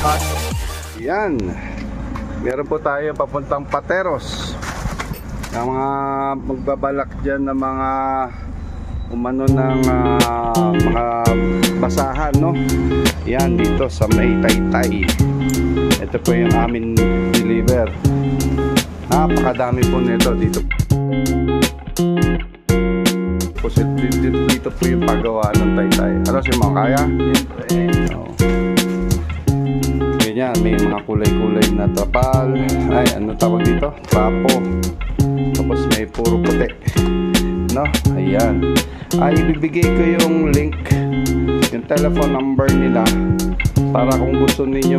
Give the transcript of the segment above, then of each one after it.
Yan. Meron po tayo papuntang Pateros. Ang mga magbabalak dyan ng mga umano ng mga basahan, no? Yan, dito sa may Taytay. Ito po yung amin deliver. Napakadami po nito dito. Dito po yung paggawa ng Taytay. Ano si Mang Kaya? Oh. Ganyan, may mga kulay-kulay na trapal. Ay, ano tawag dito? Trapo. Tapos may puro puti, no? Ayan. Ibibigay ko yung link, yung telephone number nila, para kung gusto ninyo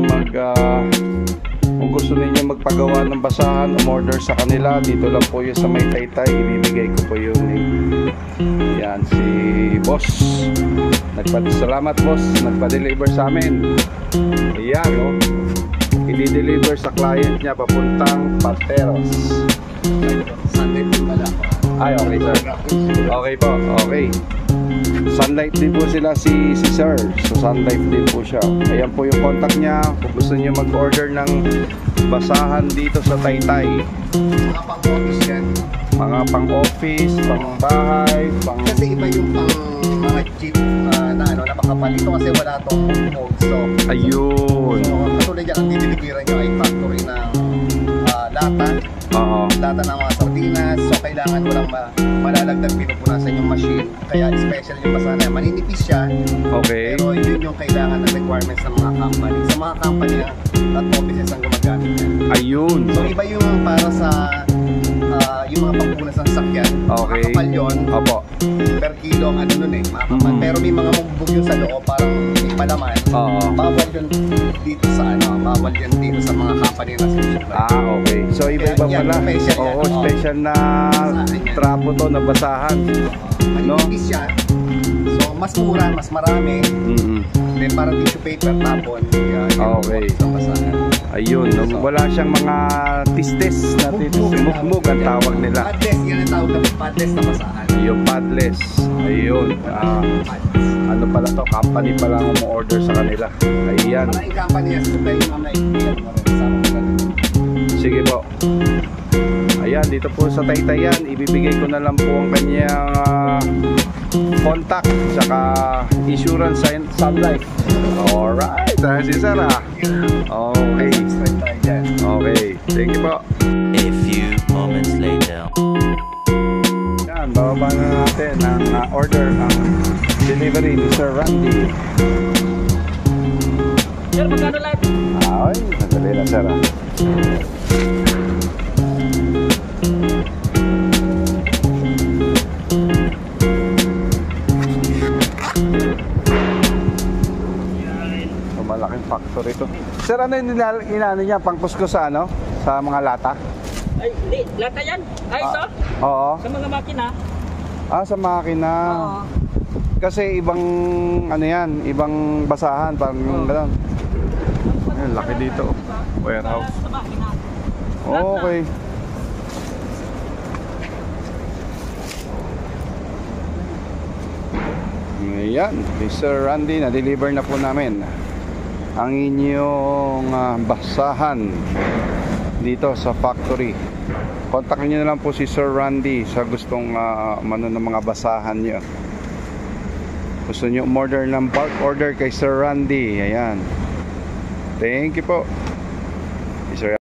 magpagawa ng basahan, umorder sa kanila. Dito lang po yun sa may Taytay. Ibibigay ko po yung link. Yan, si boss. Salamat boss, nagpa-deliver sa amin. Ayan, no? I-deliver sa client niya papuntang Pateros. Sunlight din pala. Ay, okay sir. Okay po, okay. Sunlight din po sila si sir. So Sunlight din po siya. Ayan po yung contact niya. Kung gusto niyo mag-order ng basahan dito sa Taytay. Mga pang-office yan. Mga pang-office, pang-bahay, Kasi iba yung pang mga jeep na makapalito kasi wala tong mode. So, ayun. So, katulad yan, ang didiligiran nyo ay factory ng lata. Lata ng mga sardinas. So, kailangan walang malalagdag pinupunasan yung machine. Kaya special yung basahan na maninipis siya. Okay. Pero yun yung kailangan ng requirements ng mga company. Sa mga company at offices ang gumagamit yan. Ayun. So, iba yung para sa yung mga pampunas ng sakyan. Okay. Makakapal yun. Opo. Per kilo ang ano nun eh, makakapal. Pero may mga mumbog yung sa loob, parang may palaman. Bawal yun dito sa bawal yun dito sa mga company na supply. Okay. So iba-iba pala. Oo, special na trapo to na basahan. No? Manipis siya. So mas mura, mas marami. Then parang tissue paper tapon. Okay. Ayun, wala siyang mga tistes na mugmug ang tawag nila. Padless, yan ang tawag na padless na basahan. Yung padless. Ayun. Ano pala to? Company pala ang umu-order sa kanila. Ayan. Maraming company yan. Supply yung mga Sige po. Ayan, dito po sa Taytay yan. Ibibigay ko na lang po ang kanyang contact saka insurance Sunlight. Alright, si Sarah. Okay. Okay, thank you po. A few moments later. Yan, bababa na natin ang order ng delivery ni Sir Randy. Sir, magkano live? Ay, madali na Sir. Malaking factory ito. Sir, ano yung inaano niya? Pangkuskus sa ano? Sa mga lata? Ay, hindi. Lata yan. Ay, ito? Oo. Sa mga makina. Sa makina. Oo. Kasi ibang ano yan, ibang basahan, parang gano'n. Ayun, laki dito. Warehouse. Sa makina. Okay. Ayan, Mr. Randy, na-deliver na po namin ang inyong basahan dito sa factory. Kontakin nyo na lang po si Sir Randy sa gustong ng mga basahan nyo. Gusto nyo umorder ng bulk order kay Sir Randy. Ayan. Thank you po. Sir